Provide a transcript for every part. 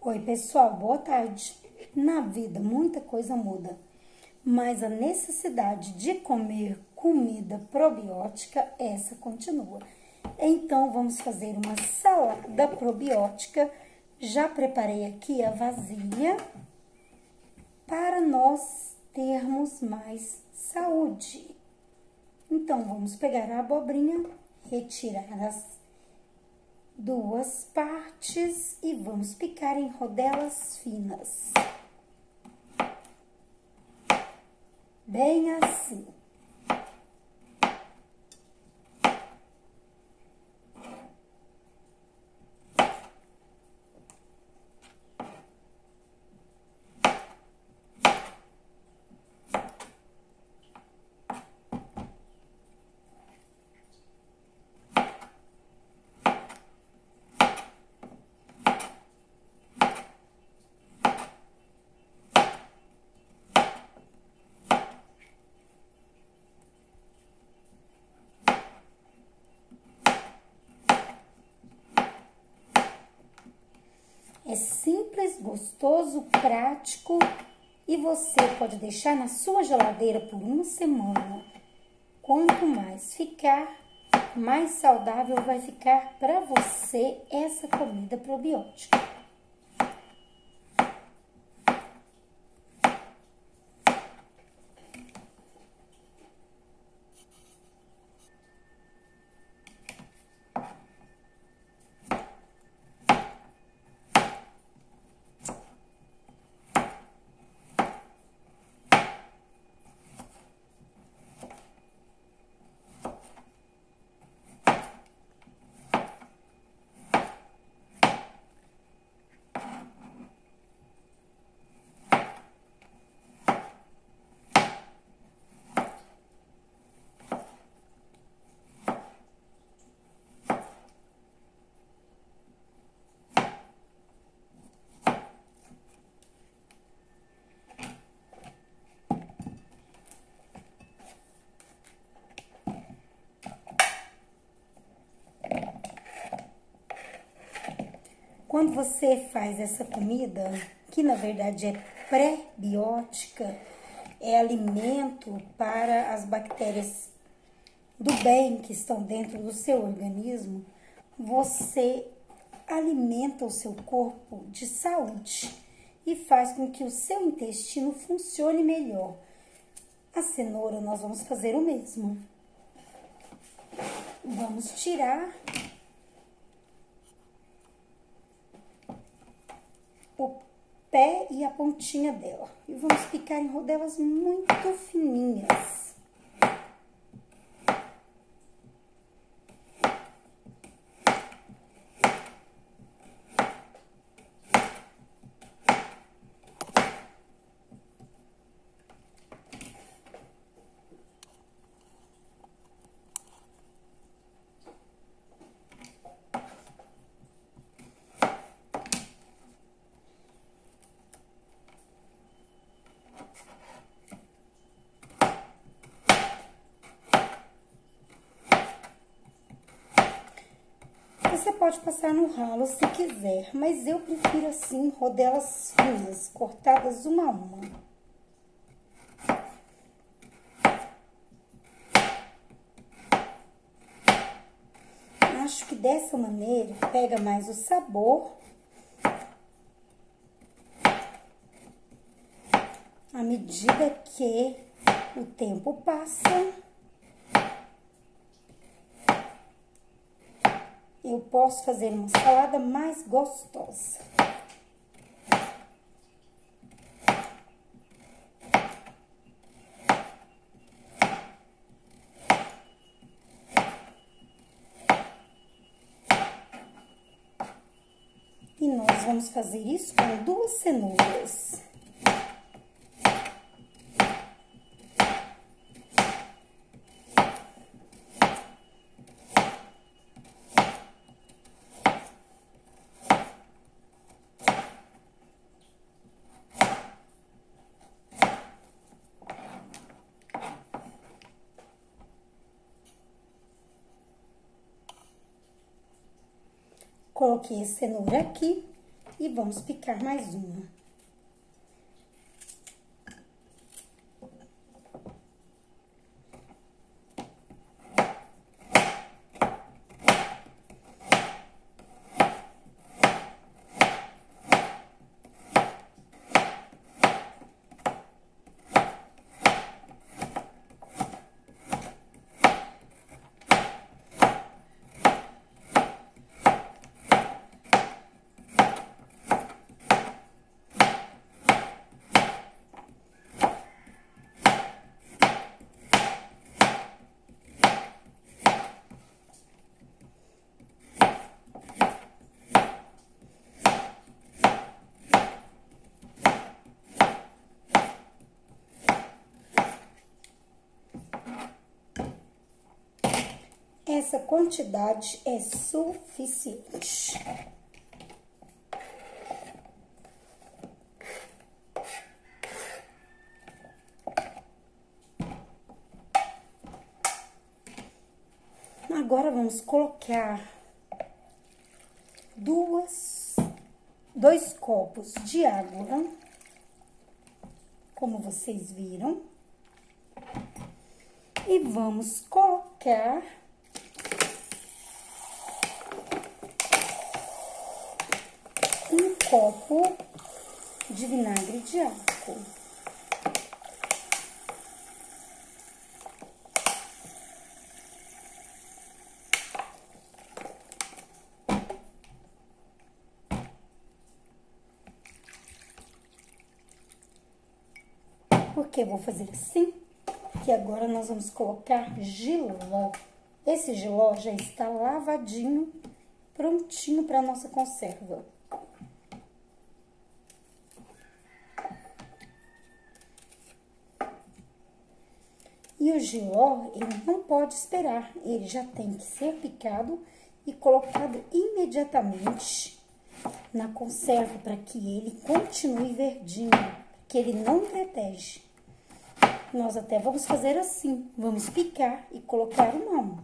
Oi, pessoal, boa tarde. Na vida, muita coisa muda, mas a necessidade de comer comida probiótica, essa continua. Então, vamos fazer uma salada probiótica. Já preparei aqui a vasilha para nós termos mais saúde. Então, vamos pegar a abobrinha, retirar as duas partes e vamos picar em rodelas finas. Bem assim. É simples, gostoso, prático e você pode deixar na sua geladeira por uma semana. Quanto mais ficar, mais saudável vai ficar para você essa comida probiótica. Quando você faz essa comida, que na verdade é pré-biótica, é alimento para as bactérias do bem que estão dentro do seu organismo, você alimenta o seu corpo de saúde e faz com que o seu intestino funcione melhor. A cenoura nós vamos fazer o mesmo. Vamos tirar o pé e a pontinha dela. E vamos picar em rodelas muito fininhas. Você pode passar no ralo se quiser, mas eu prefiro assim, rodelas finas, cortadas uma a uma. Acho que dessa maneira pega mais o sabor. À medida que o tempo passa, eu posso fazer uma salada mais gostosa. E nós vamos fazer isso com 2 cenouras. Coloquei a cenoura aqui E vamos picar mais uma. Essa quantidade é suficiente. Agora, vamos colocar 2 copos de água, como vocês viram. E vamos colocar 1 copo de vinagre de álcool. Por que eu vou fazer assim? Que agora nós vamos colocar jiló. Esse jiló já está lavadinho, prontinho para nossa conserva. E o jiló, ele não pode esperar, ele já tem que ser picado e colocado imediatamente na conserva para que ele continue verdinho, que ele não protege. Nós até vamos fazer assim, vamos picar e colocar uma.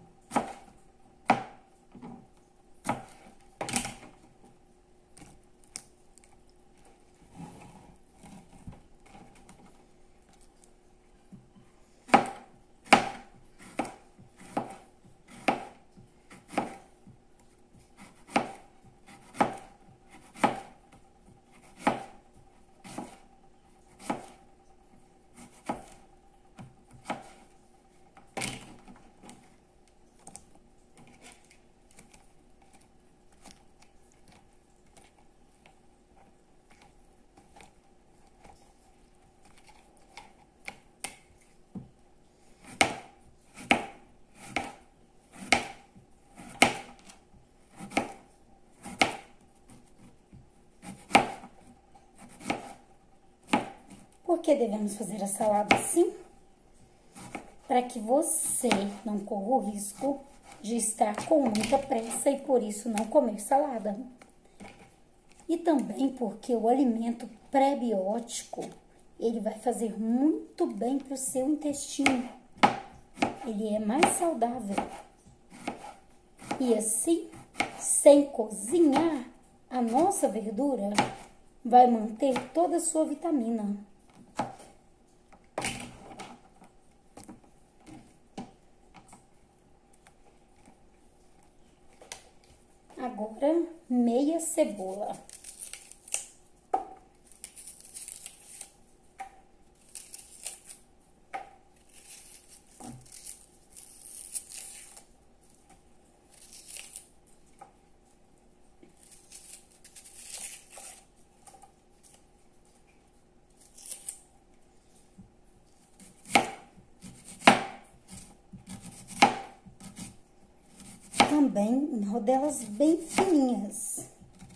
Por que devemos fazer a salada assim? Para que você não corra o risco de estar com muita pressa e por isso não comer salada. E também porque o alimento pré-biótico, ele vai fazer muito bem para o seu intestino. Ele é mais saudável. E assim, sem cozinhar, a nossa verdura vai manter toda a sua vitamina. Agora, meia cebola. Também em rodelas bem fininhas.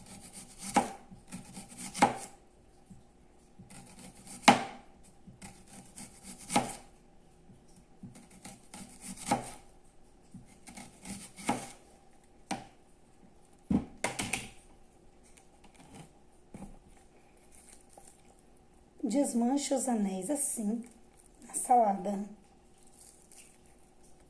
Desmanche os anéis assim na salada.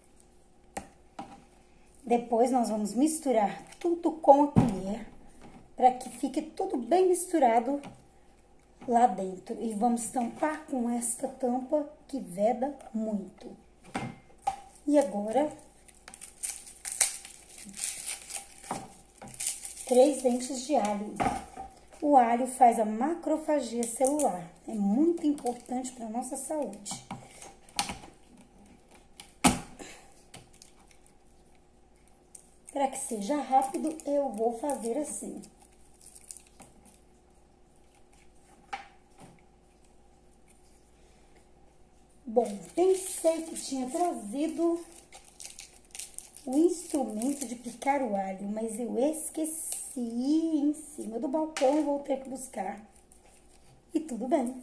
Depois, nós vamos misturar tudo com a colher para que fique tudo bem misturado lá dentro. E vamos tampar com esta tampa que veda muito. E agora, 3 dentes de alho. O alho faz a macrofagia celular. É muito importante para a nossa saúde. Para que seja rápido, eu vou fazer assim. Bom, pensei que tinha trazido o instrumento de picar o alho, mas eu esqueci em cima do balcão, vou ter que buscar. E tudo bem.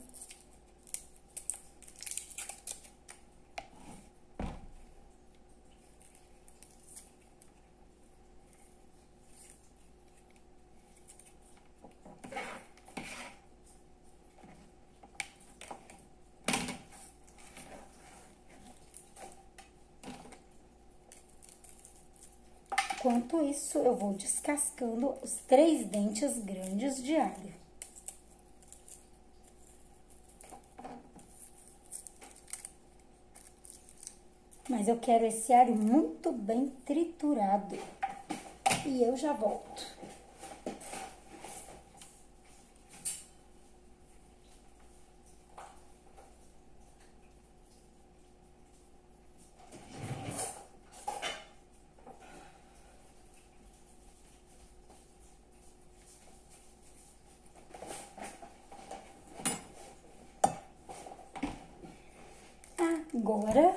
Enquanto isso, eu vou descascando os 3 dentes grandes de alho. Mas eu quero esse alho muito bem triturado. E eu já volto. Agora,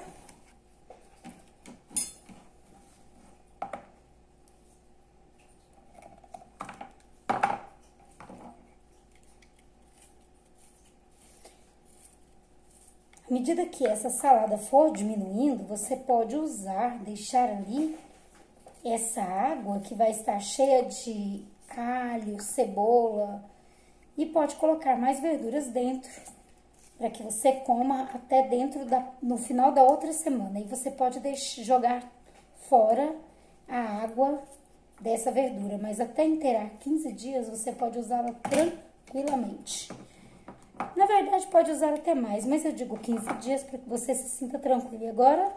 à medida que essa salada for diminuindo, você pode usar, deixar ali essa água que vai estar cheia de alho, cebola, e pode colocar mais verduras dentro, para que você coma até no final da outra semana. E você pode jogar fora a água dessa verdura, mas até inteirar 15 dias você pode usá-la tranquilamente. Na verdade, pode usar até mais, mas eu digo 15 dias para que você se sinta tranquilo. E agora,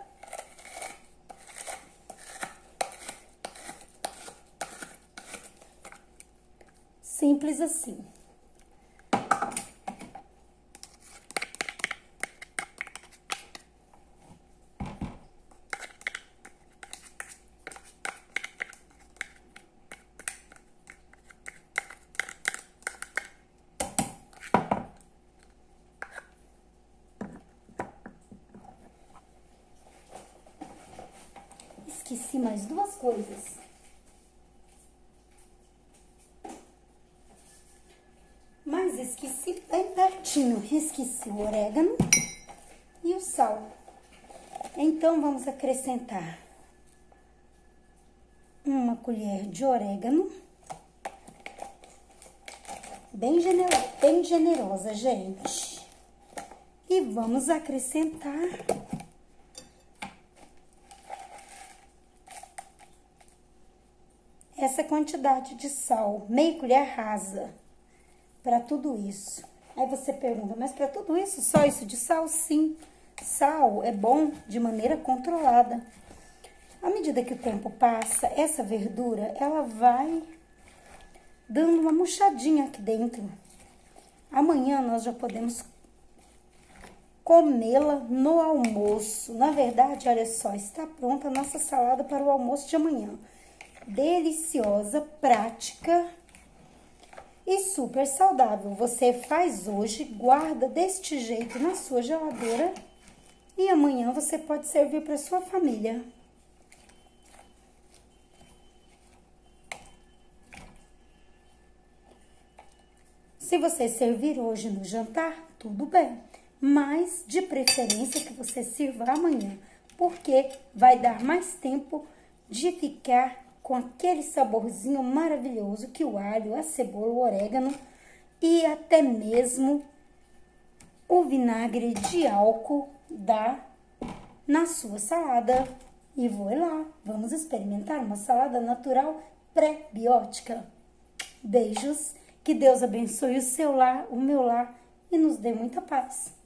simples assim. Esqueci mais 2 coisas. Mas esqueci bem pertinho. Esqueci o orégano e o sal. Então, vamos acrescentar 1 colher de orégano. Bem generosa, gente. E vamos acrescentar essa quantidade de sal, meia colher rasa, para tudo isso. Aí você pergunta, mas para tudo isso, só isso de sal? Sim, sal é bom de maneira controlada. À medida que o tempo passa, essa verdura, ela vai dando uma murchadinha aqui dentro. Amanhã nós já podemos comê-la no almoço. Na verdade, olha só, está pronta a nossa salada para o almoço de amanhã. Deliciosa, prática e super saudável. Você faz hoje, guarda deste jeito na sua geladeira e amanhã você pode servir para sua família. Se você servir hoje no jantar, tudo bem, mas de preferência que você sirva amanhã, porque vai dar mais tempo de ficar com aquele saborzinho maravilhoso que o alho, a cebola, o orégano e até mesmo o vinagre de álcool dá na sua salada. E vou lá, vamos experimentar uma salada natural pré-biótica. Beijos, que Deus abençoe o seu lar, o meu lar e nos dê muita paz.